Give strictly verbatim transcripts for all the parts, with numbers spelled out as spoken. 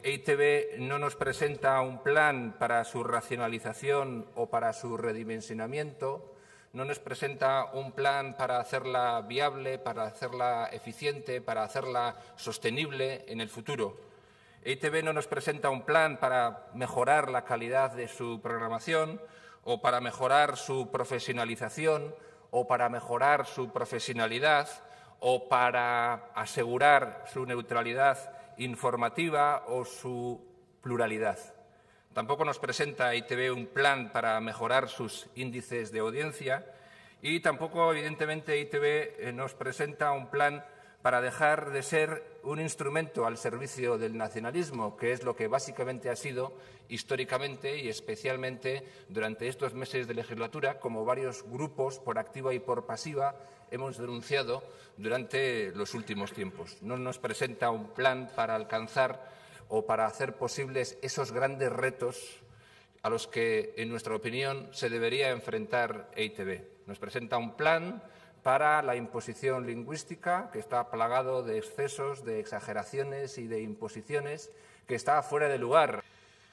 E I Te Be no nos presenta un plan para su racionalización o para su redimensionamiento, no nos presenta un plan para hacerla viable, para hacerla eficiente, para hacerla sostenible en el futuro. E I Te Be no nos presenta un plan para mejorar la calidad de su programación o para mejorar su profesionalización o para mejorar su profesionalidad o para asegurar su neutralidad informativa o su pluralidad. Tampoco nos presenta E I Te Be un plan para mejorar sus índices de audiencia y tampoco, evidentemente, E I Te Be nos presenta un plan para dejar de ser un instrumento al servicio del nacionalismo, que es lo que básicamente ha sido históricamente y especialmente durante estos meses de legislatura, como varios grupos, por activa y por pasiva, hemos denunciado durante los últimos tiempos. No nos presenta un plan para alcanzar o para hacer posibles esos grandes retos a los que, en nuestra opinión, se debería enfrentar E I Te Be. Nos presenta un plan para la imposición lingüística, que está plagado de excesos, de exageraciones y de imposiciones, que está fuera de lugar.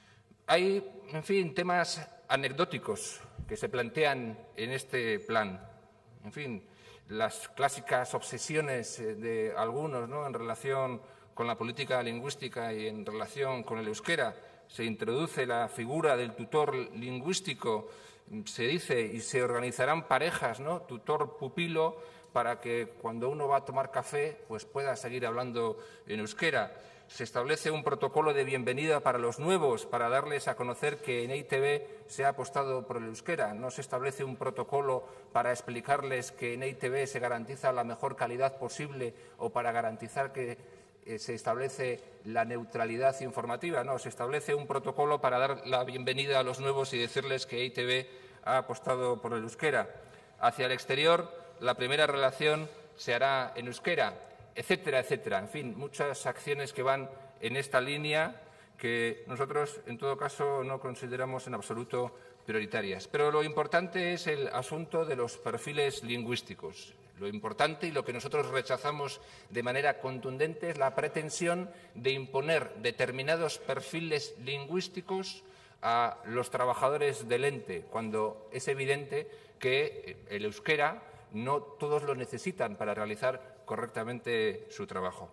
Hay, en fin, temas anecdóticos que se plantean en este plan. En fin, las clásicas obsesiones de algunos, ¿no?, en relación con la política lingüística y en relación con el euskera. Se introduce la figura del tutor lingüístico, se dice, y se organizarán parejas, ¿no?, tutor-pupilo, para que cuando uno va a tomar café pues pueda seguir hablando en euskera. Se establece un protocolo de bienvenida para los nuevos, para darles a conocer que en E I Te Be se ha apostado por el euskera. No se establece un protocolo para explicarles que en E I Te Be se garantiza la mejor calidad posible o para garantizar que eh, se establece la neutralidad informativa. No, se establece un protocolo para dar la bienvenida a los nuevos y decirles que E I Te Be ha apostado por el euskera. Hacia el exterior, la primera relación se hará en euskera, etcétera, etcétera. En fin, muchas acciones que van en esta línea que nosotros, en todo caso, no consideramos en absoluto prioritarias. Pero lo importante es el asunto de los perfiles lingüísticos. Lo importante y lo que nosotros rechazamos de manera contundente es la pretensión de imponer determinados perfiles lingüísticos a los trabajadores del ente, cuando es evidente que el euskera no todos lo necesitan para realizar correctamente su trabajo.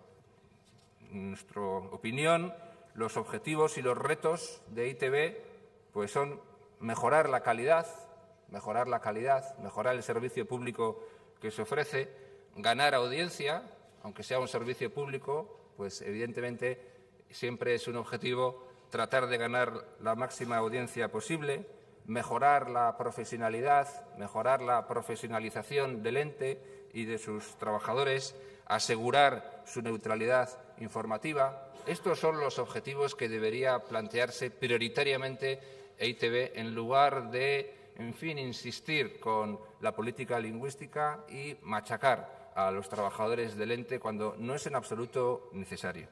En nuestra opinión, los objetivos y los retos de E I Te Be pues son mejorar la calidad, mejorar la calidad, mejorar el servicio público que se ofrece, ganar audiencia, aunque sea un servicio público, pues evidentemente siempre es un objetivo tratar de ganar la máxima audiencia posible, mejorar la profesionalidad, mejorar la profesionalización del ente y de sus trabajadores, asegurar su neutralidad informativa. Estos son los objetivos que debería plantearse prioritariamente E I Te Be en lugar de, en fin, insistir con la política lingüística y machacar a los trabajadores del ente cuando no es en absoluto necesario.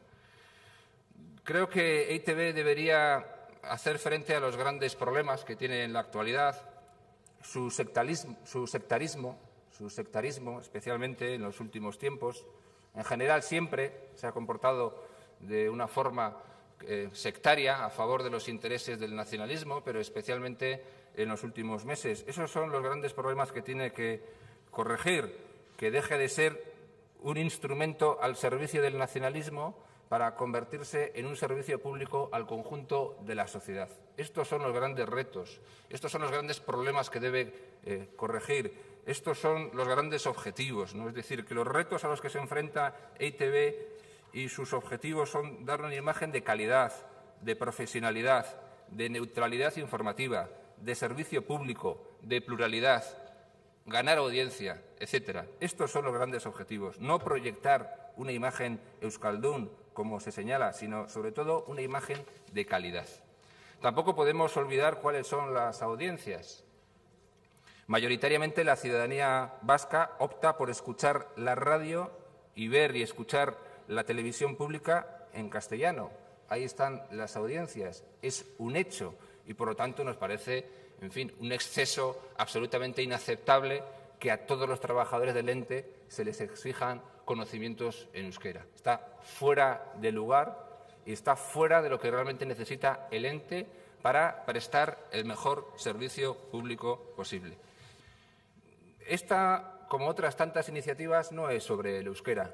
Creo que E I Te Be debería hacer frente a los grandes problemas que tiene en la actualidad, su sectarismo, su sectarismo, su sectarismo, especialmente en los últimos tiempos. En general siempre se ha comportado de una forma eh, sectaria a favor de los intereses del nacionalismo, pero especialmente en los últimos meses. Esos son los grandes problemas que tiene que corregir, que deje de ser un instrumento al servicio del nacionalismo para convertirse en un servicio público al conjunto de la sociedad. Estos son los grandes retos, estos son los grandes problemas que debe eh, corregir, estos son los grandes objetivos, ¿no? Es decir, que los retos a los que se enfrenta E I Te Be y sus objetivos son dar una imagen de calidad, de profesionalidad, de neutralidad informativa, de servicio público, de pluralidad, ganar audiencia, etcétera. Estos son los grandes objetivos, no proyectar una imagen euskaldún, como se señala, sino, sobre todo, una imagen de calidad. Tampoco podemos olvidar cuáles son las audiencias. Mayoritariamente la ciudadanía vasca opta por escuchar la radio y ver y escuchar la televisión pública en castellano. Ahí están las audiencias. Es un hecho y, por lo tanto, nos parece, en fin, un exceso absolutamente inaceptable que a todos los trabajadores del ente se les exijan conocimientos en euskera. Está fuera de lugar y está fuera de lo que realmente necesita el ente para prestar el mejor servicio público posible. Esta, como otras tantas iniciativas, no es sobre el euskera,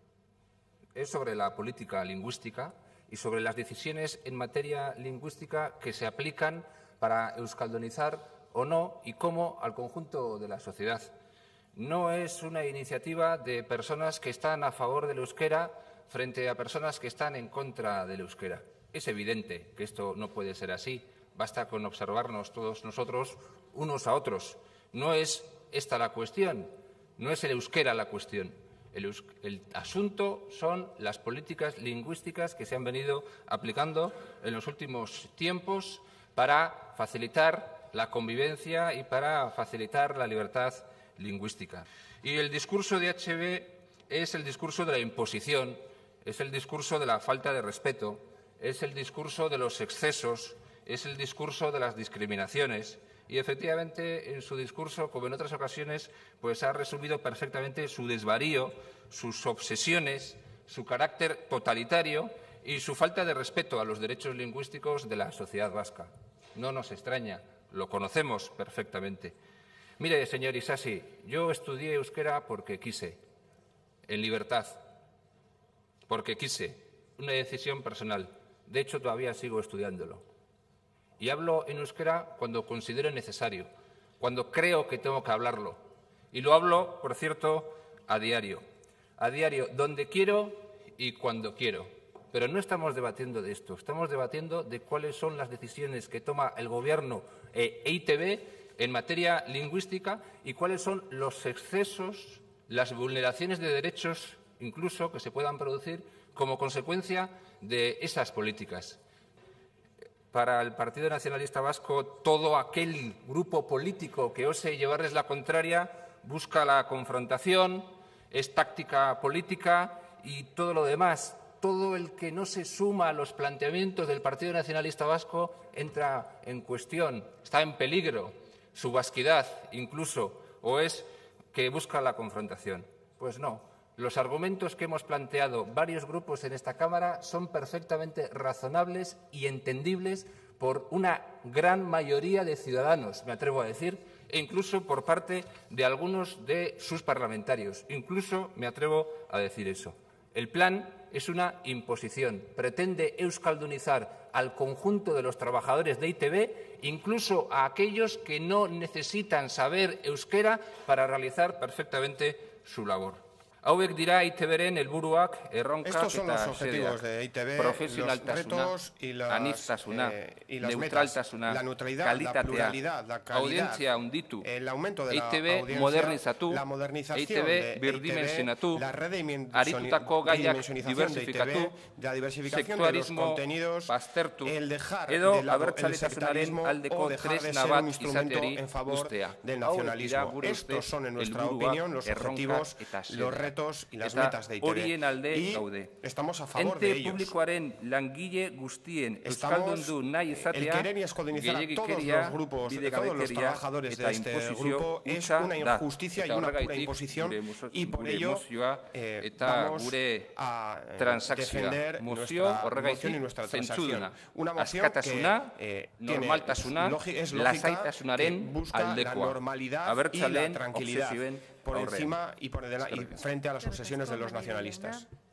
es sobre la política lingüística y sobre las decisiones en materia lingüística que se aplican para euskaldunizar o no y cómo al conjunto de la sociedad. No es una iniciativa de personas que están a favor del euskera frente a personas que están en contra del euskera. Es evidente que esto no puede ser así. Basta con observarnos todos nosotros unos a otros. No es esta la cuestión, no es el euskera la cuestión. El, el asunto son las políticas lingüísticas que se han venido aplicando en los últimos tiempos para facilitar la convivencia y para facilitar la libertad lingüística. Y el discurso de H B es el discurso de la imposición, es el discurso de la falta de respeto, es el discurso de los excesos, es el discurso de las discriminaciones. Y, efectivamente, en su discurso, como en otras ocasiones, pues ha resumido perfectamente su desvarío, sus obsesiones, su carácter totalitario y su falta de respeto a los derechos lingüísticos de la sociedad vasca. No nos extraña, lo conocemos perfectamente. Mire, señor Isasi, yo estudié euskera porque quise, en libertad, porque quise, una decisión personal. De hecho, todavía sigo estudiándolo. Y hablo en euskera cuando considero necesario, cuando creo que tengo que hablarlo. Y lo hablo, por cierto, a diario. A diario, donde quiero y cuando quiero. Pero no estamos debatiendo de esto, estamos debatiendo de cuáles son las decisiones que toma el Gobierno e E I Te Be en materia lingüística y cuáles son los excesos, las vulneraciones de derechos, incluso, que se puedan producir como consecuencia de esas políticas. Para el Partido Nacionalista Vasco, todo aquel grupo político que ose llevarles la contraria busca la confrontación, es táctica política y todo lo demás. Todo el que no se suma a los planteamientos del Partido Nacionalista Vasco entra en cuestión, está en peligro su vasquidad incluso, o es que busca la confrontación. Pues no. Los argumentos que hemos planteado varios grupos en esta Cámara son perfectamente razonables y entendibles por una gran mayoría de ciudadanos, me atrevo a decir, e incluso por parte de algunos de sus parlamentarios. Incluso me atrevo a decir eso. El plan es una imposición. Pretende euskaldunizar al conjunto de los trabajadores de E I Te Be, incluso a aquellos que no necesitan saber euskera para realizar perfectamente su labor. Hauek dira E I Te Beren helburuak, erronkak Estos son los eta objetivos xedeak. de E I Te Be, Profesionaltasuna, los retos y las, aniztasuna, eh, y las neutraltasuna, metas, la neutralidad, kalitatea, la pluralidad, la calidad, audientzia hunditu, el aumento de E I la Te Be audiencia, modernizatu, la modernización E I Te de Be E I Te Be, birdimensionatu, la redimensioni- aritutako gaiak redimensionización de E I Te Be, diversifikatu, la diversificación de los sektuarismo contenidos, baztertu, el dejar edo de lado el abertzaletasunaren sectarismo aldeko o dejar de tresna ser bat un instrumento izateri en favor ustea. del Hauek dira nacionalismo. gure Estos ustez son, en nuestra helburuak, opinión, los erronkak objetivos, eta los xedeak. retos y las Eta metas de E I Te Be. horien alde Y gaude. estamos a favor Ente de ellos. publikoaren langile guztien Estamos, euskaldundu nahi el izatea, querer y escudinizar a todos gehiegikeria, los grupos, de todos los bidegabekeria trabajadores eta de este inposizio grupo es hutsa una da. injusticia y Eta una pura horregatik, imposición gure mozo- y por gure ello mozioa eh, eta vamos gure a eh, transakzioa. defender Mozio nuestra horregatik moción y nuestra transacción. zentzuduna. Una moción Askatasuna, que eh, tiene normaltasuna, logi- es lógica, lasaitasunaren que busca la aldekoa. normalidad y la Abertzaleen tranquilidad obsesioen por aurrean. encima y, por edela- y frente a las obsesiones de los nacionalistas.